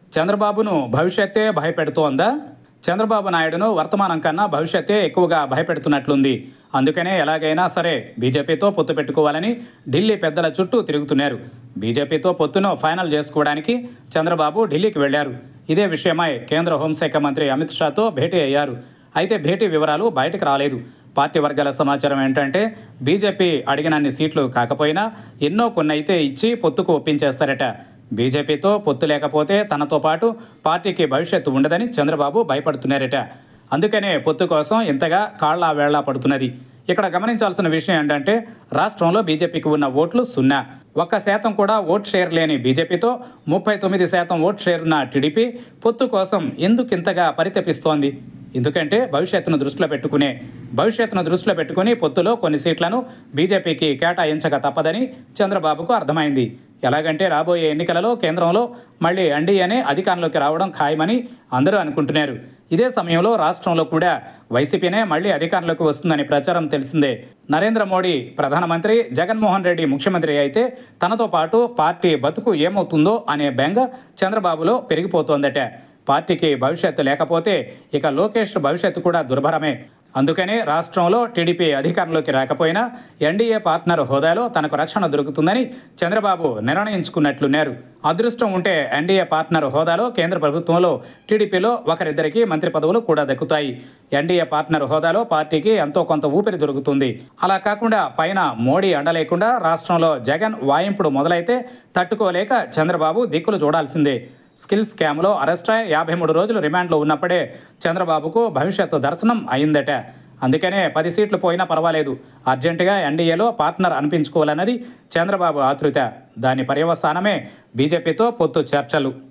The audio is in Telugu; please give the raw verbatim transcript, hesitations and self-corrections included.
చంద్రబాబును భవిష్యత్తే భయపెడుతోందా? చంద్రబాబు నాయుడును వర్తమానం కన్నా భవిష్యత్తే ఎక్కువగా భయపెడుతున్నట్లుంది. అందుకనే ఎలాగైనా సరే బీజేపీతో పొత్తు పెట్టుకోవాలని ఢిల్లీ పెద్దల చుట్టూ తిరుగుతున్నారు. బీజేపీతో పొత్తును ఫైనల్ చేసుకోవడానికి చంద్రబాబు ఢిల్లీకి వెళ్లారు. ఇదే విషయమై కేంద్ర హోంశాఖ మంత్రి అమిత్ షాతో భేటీ అయ్యారు. అయితే భేటీ వివరాలు బయటకు రాలేదు. పార్టీ వర్గాల సమాచారం ఏంటంటే బీజేపీ అడిగినన్ని సీట్లు కాకపోయినా ఎన్నో కొన్నైతే ఇచ్చి పొత్తుకు ఒప్పించేస్తారట. బీజేపీతో పొత్తు లేకపోతే తనతో పాటు పార్టీకి భవిష్యత్తు ఉండదని చంద్రబాబు భయపడుతున్నారట. అందుకనే పొత్తు కోసం ఇంతగా కాళ్లా వేళ్లా పడుతున్నది. ఇక్కడ గమనించాల్సిన విషయం ఏంటంటే రాష్ట్రంలో బీజేపీకి ఉన్న ఓట్లు సున్నా. ఒక్క శాతం కూడా ఓట్ షేర్ లేని బీజేపీతో ముప్పై తొమ్మిది శాతం ఓట్ షేర్ ఉన్న టీడీపీ పొత్తు కోసం ఎందుకు ఇంతగా పరితపిస్తోంది? ఎందుకంటే భవిష్యత్తును దృష్టిలో పెట్టుకునే భవిష్యత్తును దృష్టిలో పెట్టుకుని పొత్తులో కొన్ని సీట్లను బీజేపీకి కేటాయించక తప్పదని చంద్రబాబుకు అర్థమైంది. ఎలాగంటే రాబోయే ఎన్నికలలో కేంద్రంలో మళ్ళీ ఎన్డీఏనే అధికారంలోకి రావడం ఖాయమని అందరూ అనుకుంటున్నారు. ఇదే సమయంలో రాష్ట్రంలో కూడా వైసీపీనే మళ్ళీ అధికారంలోకి వస్తుందని ప్రచారం తెలిసిందే. నరేంద్ర మోడీ ప్రధానమంత్రి, జగన్మోహన్ రెడ్డి ముఖ్యమంత్రి అయితే తనతో పాటు పార్టీ బతుకు ఏమవుతుందో అనే బెంగ చంద్రబాబులో పెరిగిపోతోందట. పార్టీకి భవిష్యత్తు లేకపోతే ఇక లోకేష్ భవిష్యత్తు కూడా దుర్భరమే. అందుకనే రాష్ట్రంలో టీడీపీ అధికారంలోకి రాకపోయినా ఎన్డీఏ పార్ట్నర్ హోదాలో తనకు రక్షణ దొరుకుతుందని చంద్రబాబు నిర్ణయించుకున్నట్లున్నారు. అదృష్టం ఉంటే ఎన్డీఏ పార్ట్నర్ హోదాలో కేంద్ర ప్రభుత్వంలో టీడీపీలో ఒకరిద్దరికి మంత్రి పదవులు కూడా దక్కుతాయి. ఎన్డీఏ పార్ట్నర్ హోదాలో పార్టీకి ఎంతో కొంత ఊపిరి దొరుకుతుంది. అలా కాకుండా పైన మోడీ అండ లేకుండా రాష్ట్రంలో జగన్ వాయింపుడు మొదలైతే తట్టుకోలేక చంద్రబాబు దిక్కులు చూడాల్సిందే. స్కిల్ స్కామ్లో అరెస్ట్ అయి యాభై మూడు రోజులు రిమాండ్లో ఉన్నప్పుడే చంద్రబాబుకు భవిష్యత్తు దర్శనం అయిందట. అందుకనే పది సీట్లు పోయినా పర్వాలేదు, అర్జెంటుగా ఎన్డీఏలో పార్ట్నర్ అనిపించుకోవాలన్నది చంద్రబాబు ఆతృత. దాని పర్యవసానమే బీజేపీతో పొత్తు చర్చలు.